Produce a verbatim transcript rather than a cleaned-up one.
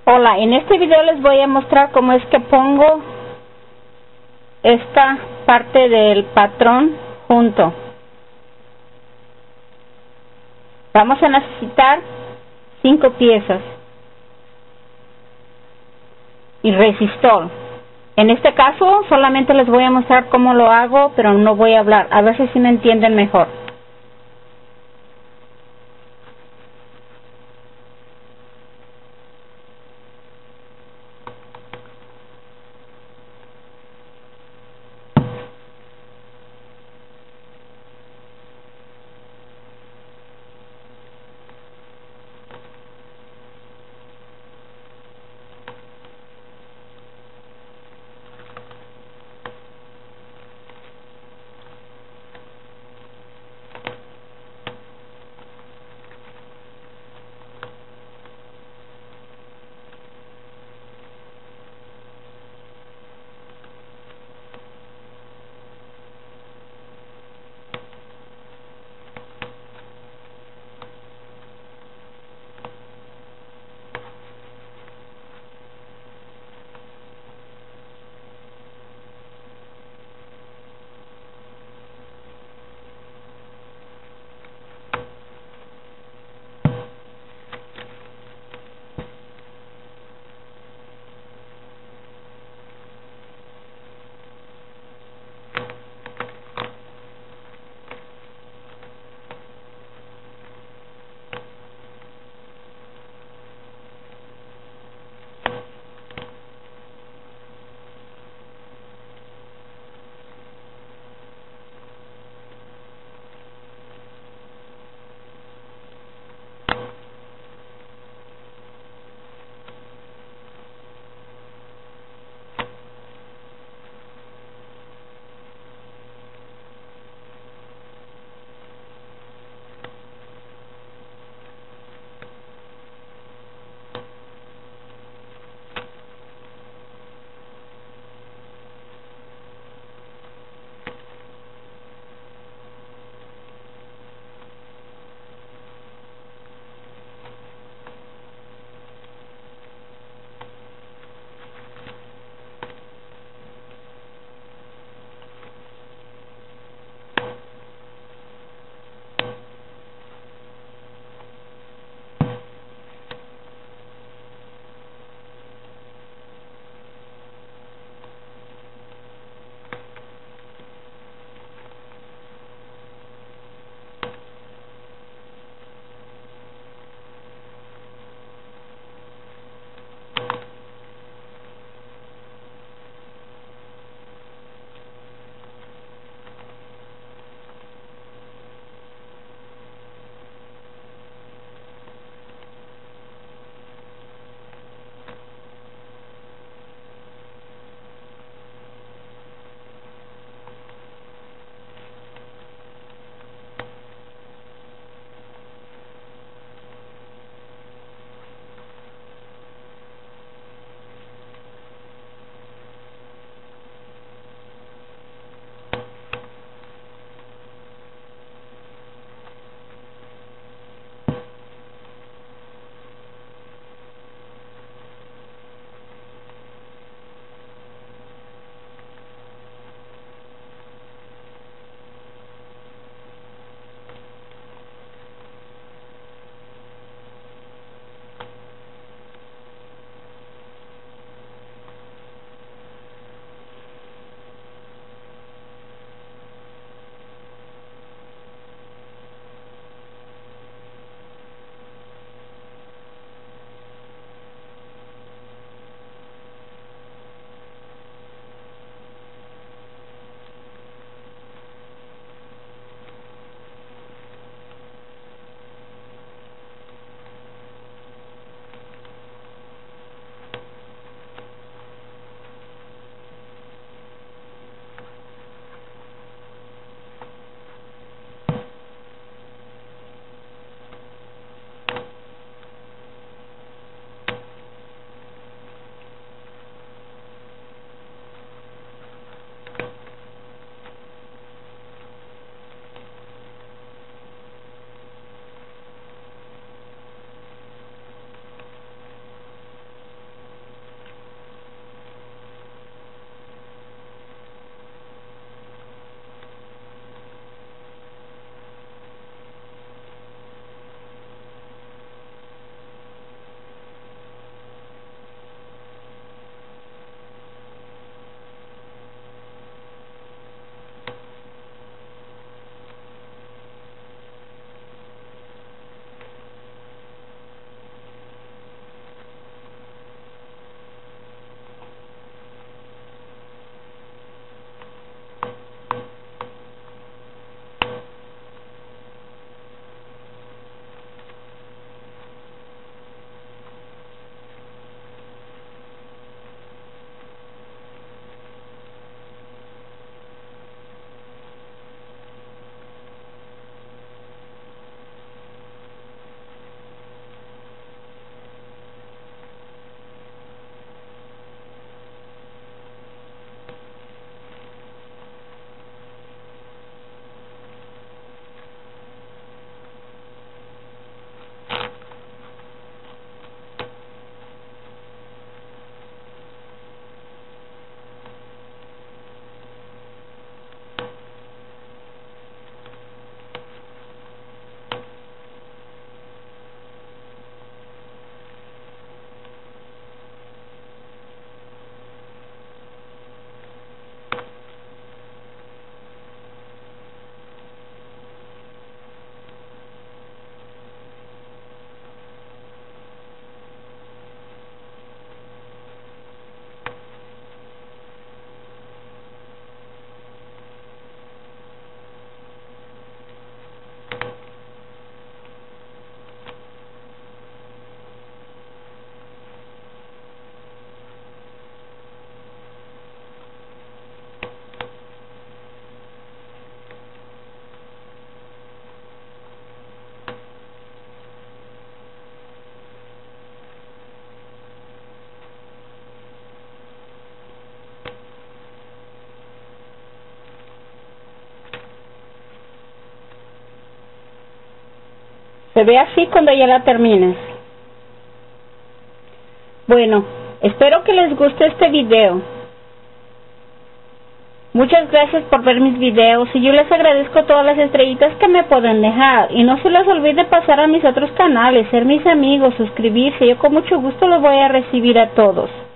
Hola, en este video les voy a mostrar cómo es que pongo esta parte del patrón junto. Vamos a necesitar cinco piezas y resistor. En este caso solamente les voy a mostrar cómo lo hago, pero no voy a hablar, a ver si me entienden mejor. Se ve así cuando ya la termines. Bueno, espero que les guste este video. Muchas gracias por ver mis videos y yo les agradezco todas las estrellitas que me pueden dejar. Y no se les olvide pasar a mis otros canales, ser mis amigos, suscribirse. Yo con mucho gusto los voy a recibir a todos.